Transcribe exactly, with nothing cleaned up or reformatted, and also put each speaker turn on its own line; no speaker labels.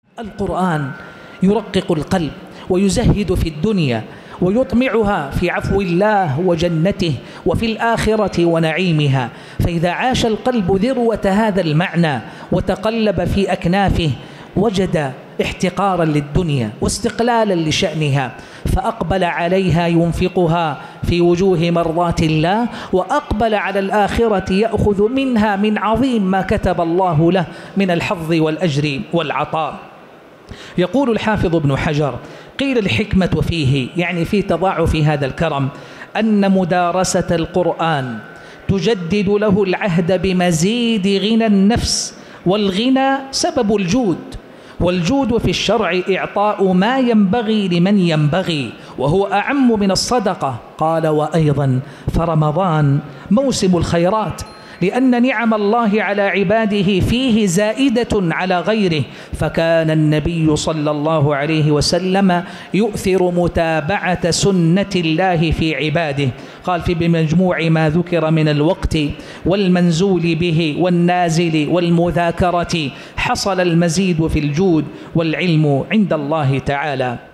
القرآن يرقق القلب ويزهد في الدنيا ويطمعها في عفو الله وجنته وفي الآخرة ونعيمها. فإذا عاش القلب ذروة هذا المعنى وتقلب في أكنافه وجد احتقارا للدنيا واستقلالا لشأنها، فأقبل عليها ينفقها في وجوه مرضات الله، وأقبل على الآخرة يأخذ منها من عظيم ما كتب الله له من الحظ والأجر والعطاء. يقول الحافظ ابن حجر: قيل الحكمة فيه، يعني في تضاعف هذا الكرم، أن مدارسة القرآن تجدد له العهد بمزيد غنى النفس، والغنى سبب الجود، والجود في الشرع إعطاء ما ينبغي لمن ينبغي، وهو أعم من الصدقة. قال: وأيضا فرمضان موسم الخيرات، لأن نعم الله على عباده فيه زائدة على غيره، فكان النبي صلى الله عليه وسلم يؤثر متابعة سنة الله في عباده. قال: في بمجموع ما ذكر من الوقت والمنزول به والنازل والمذاكرة حصل المزيد في الجود والعلم عند الله تعالى.